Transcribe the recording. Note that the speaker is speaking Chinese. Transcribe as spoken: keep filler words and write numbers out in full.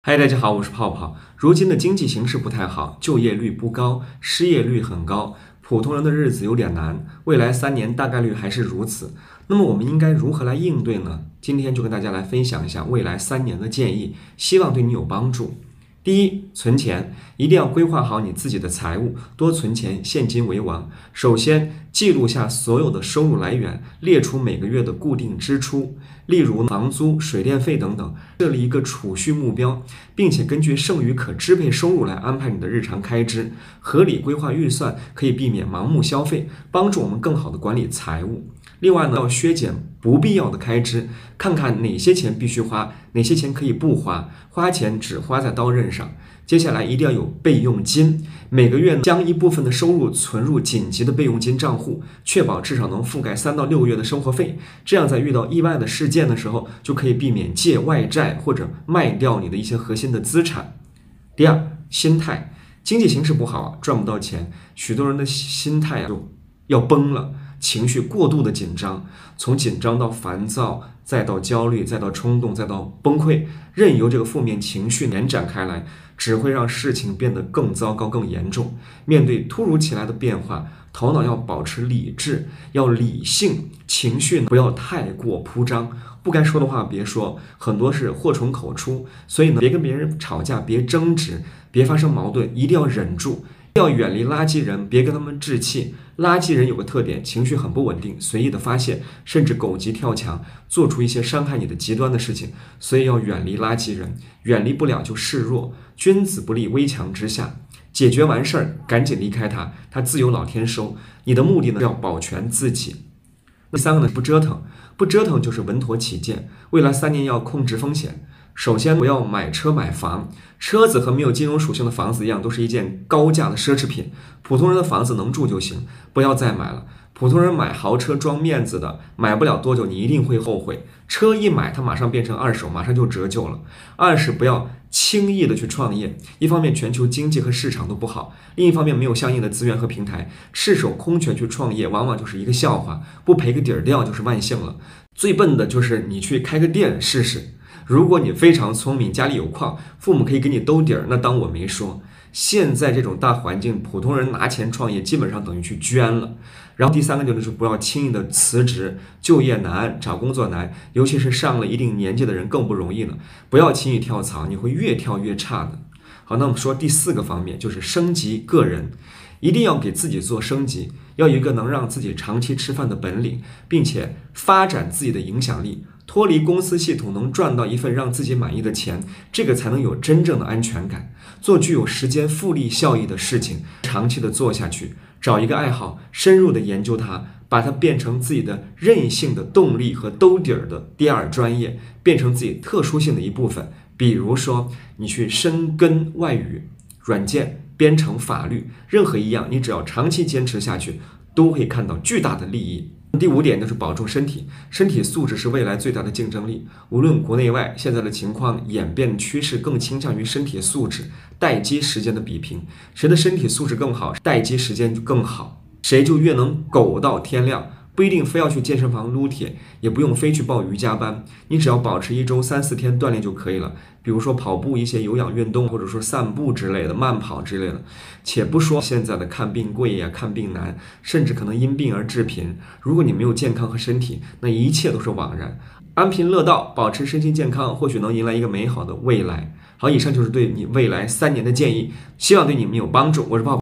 嗨，大家好，我是泡泡。如今的经济形势不太好，就业率不高，失业率很高，普通人的日子有点难，未来三年大概率还是如此。那么我们应该如何来应对呢？今天就跟大家来分享一下未来三年的建议，希望对你有帮助。第一，存钱，一定要规划好你自己的财务，多存钱，现金为王。首先，记录下所有的收入来源，列出每个月的固定支出，例如房租、水电费等等，设立一个储蓄目标，并且根据剩余可支配收入来安排你的日常开支，合理规划预算，可以避免盲目消费，帮助我们更好的管理财务。另外呢，要削减不必要的开支，看看哪些钱必须花，哪些钱可以不花，花钱只花在刀刃上。接下来一定要有备用金，每个月将一部分的收入存入紧急的备用金账户，确保至少能覆盖三到六个月的生活费。这样在遇到意外的事件的时候，就可以避免借外债或者卖掉你的一些核心的资产。第二，心态，经济形势不好，赚不到钱，许多人的心态啊就要崩了。情绪过度的紧张，从紧张到烦躁，再到焦虑，再到冲动，再到崩溃，任由这个负面情绪延展开来，只会让事情变得更糟糕、更严重。面对突如其来的变化，头脑要保持理智，要理性，情绪不要太过铺张，不该说的话别说，很多是祸从口出。所以呢，别跟别人吵架，别争执，别发生矛盾，一定要忍住。要远离垃圾人，别跟他们置气。垃圾人有个特点，情绪很不稳定，随意的发泄，甚至狗急跳墙，做出一些伤害你的极端的事情。所以要远离垃圾人，远离不了就示弱。君子不立危墙之下，解决完事儿赶紧离开他，他自有老天收。你的目的呢，是要保全自己。第三个呢，不折腾，不折腾就是稳妥起见。未来三年要控制风险。首先不要买车买房，车子和没有金融属性的房子一样，都是一件高价的奢侈品。普通人的房子能住就行，不要再买了。普通人买豪车装面子的，买不了多久你一定会后悔。车一买它马上变成二手，马上就折旧了。二是不要轻易的去创业，一方面全球经济和市场都不好，另一方面没有相应的资源和平台，赤手空拳去创业往往就是一个笑话，不赔个底儿掉就是万幸了。最笨的就是你去开个店试试。如果你非常聪明，家里有矿，父母可以给你兜底儿，那当我没说。现在这种大环境，普通人拿钱创业基本上等于去捐了。然后第三个就是不要轻易的辞职，就业难，找工作难，尤其是上了一定年纪的人更不容易了。不要轻易跳槽，你会越跳越差的。好，那我们说第四个方面就是升级个人，一定要给自己做升级，要有一个能让自己长期吃饭的本领，并且发展自己的影响力。脱离公司系统，能赚到一份让自己满意的钱，这个才能有真正的安全感。做具有时间复利效益的事情，长期的做下去，找一个爱好，深入的研究它，把它变成自己的韧性的动力和兜底儿的第二专业，变成自己特殊性的一部分。比如说，你去深耕外语、软件、编程、法律，任何一样，你只要长期坚持下去，都会看到巨大的利益。第五点就是保重身体，身体素质是未来最大的竞争力。无论国内外，现在的情况演变趋势更倾向于身体素质、待机时间的比拼。谁的身体素质更好，待机时间就更好，谁就越能苟到天亮。不一定非要去健身房撸铁，也不用非去报瑜伽班，你只要保持一周三四天锻炼就可以了。比如说跑步，一些有氧运动，或者说散步之类的，慢跑之类的。且不说现在的看病贵呀、看病难，甚至可能因病而致贫。如果你没有健康和身体，那一切都是枉然。安贫乐道，保持身心健康，或许能迎来一个美好的未来。好，以上就是对你未来三年的建议，希望对你们有帮助。我是泡泡。